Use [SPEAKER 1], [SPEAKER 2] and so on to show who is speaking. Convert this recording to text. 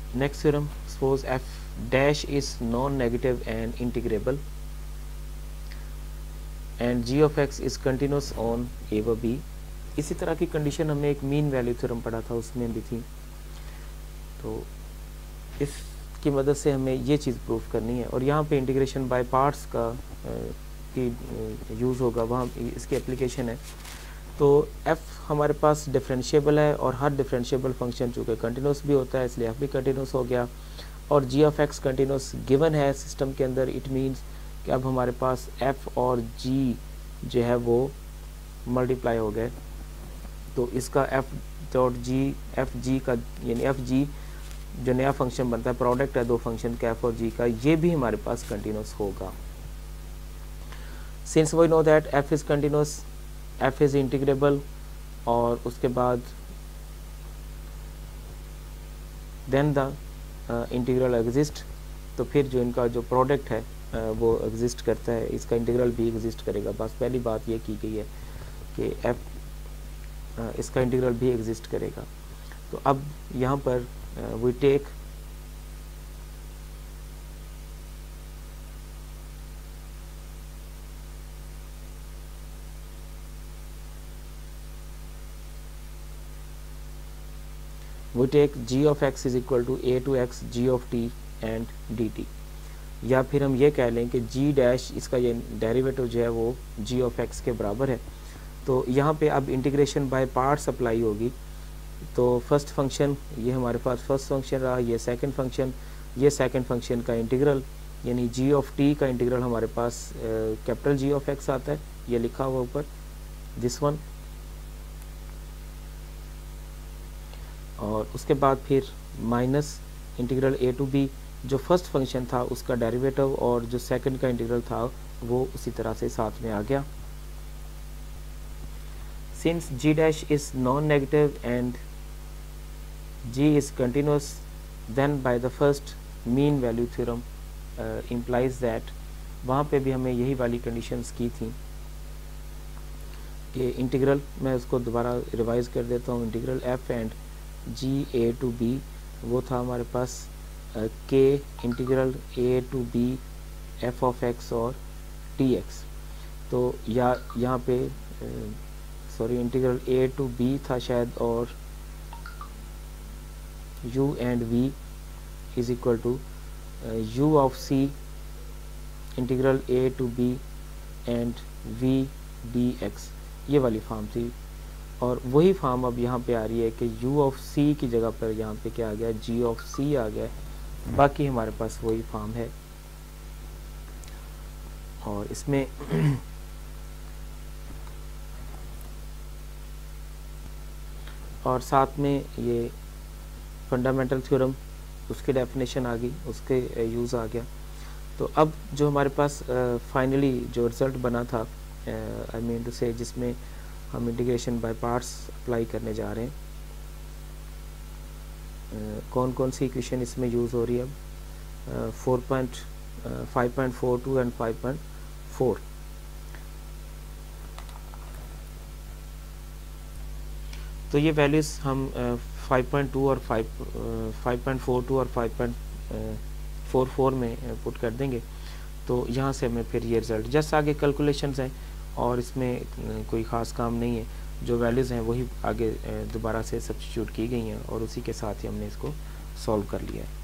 [SPEAKER 1] Next theorem, suppose F dash is non negative and integrable and G of X is continuous on A व B. इसी तरह की condition हमने एक mean value theorem पढ़ा था, उसमें भी थी। तो इसकी मदद से हमें ये चीज़ प्रूफ करनी है, और यहाँ पे इंटीग्रेशन बाय पार्ट्स का की यूज़ होगा, वहाँ इसकी एप्लीकेशन है। तो f हमारे पास डिफरेंशिएबल है, और हर डिफरेंशिएबल फंक्शन चूँकि कंटिन्यूस भी होता है इसलिए f भी कंटिन्यूस हो गया, और g of x continuous given है सिस्टम के अंदर। इट मीन्स कि अब हमारे पास f और g जो है वो मल्टीप्लाई हो गए। तो इसका f dot G F G का यानी एफ जी जो नया फंक्शन बनता है, प्रोडक्ट है दो फंक्शन का f और g का, ये भी हमारे पास कंटिन्यूस होगा। Since we know that f is continuous, f is integrable, और उसके बाद देन द इंटीग्रल एग्जिस्ट, तो फिर जो इनका जो प्रोडक्ट है वो एग्जिस्ट करता है, इसका इंटीग्रल भी एग्जिस्ट करेगा। बस पहली बात ये की गई है कि f इसका इंटीग्रल भी एग्जिस्ट करेगा। तो अब यहाँ पर we take g of x is equal to a to x g of t and dt, या फिर हम ये कह लें कि g डैश इसका ये डेरिवेटिव जो है वो g of x के बराबर है। तो यहाँ पे अब इंटीग्रेशन बाय पार्ट्स अप्लाई होगी। तो फर्स्ट फंक्शन ये हमारे पास फर्स्ट फंक्शन रहा, ये सेकंड फंक्शन, ये सेकंड फंक्शन का इंटीग्रल यानी g ऑफ t का इंटीग्रल हमारे पास कैपिटल G ऑफ x आता है, ये लिखा हुआ ऊपर दिस वन। और उसके बाद फिर minus integral a to b, जो फर्स्ट फंक्शन था उसका डेरिवेटिव और जो सेकंड का इंटीग्रल था वो उसी तरह से साथ में आ गया। Since g dash is non-negative and g is continuous, then by the first mean value theorem implies that, वहाँ पे भी हमें यही वाली कंडीशंस की थी कि इंटीग्रल, मैं उसको दोबारा रिवाइज कर देता हूँ, integral f and g a to b वो था हमारे पास k integral a to b f of x और dx। तो यहाँ पे sorry integral a to b था शायद, और u and v is equal to u of c integral a to b and v dx, ये वाली फॉर्म थी। और वही फॉर्म अब यहाँ पे आ रही है कि u ऑफ c की जगह पर यहाँ पे क्या आ गया, g ऑफ c आ गया। बाकी हमारे पास वही फॉर्म है, और इसमें और साथ में ये फंडामेंटल थ्योरम उसकी डेफिनेशन आ गई, उसके यूज़ आ गया। तो अब जो हमारे पास फाइनली जो रिज़ल्ट बना था, आई मीन टू से, जिसमें हम इंटीग्रेशन बाय पार्ट्स अप्लाई करने जा रहे हैं, कौन कौन सी इक्वेशन इसमें यूज़ हो रही है अब, 5.42 एंड 5.4। तो ये वैल्यूज़ हम 5.2 और 5.42 और 5.44 में पुट कर देंगे। तो यहाँ से हमें फिर ये रिज़ल्ट, जस्ट आगे कैलकुलेशंस हैं और इसमें कोई ख़ास काम नहीं है, जो वैल्यूज़ हैं वही आगे दोबारा से सब्स्टिट्यूट की गई हैं और उसी के साथ ही हमने इसको सॉल्व कर लिया है।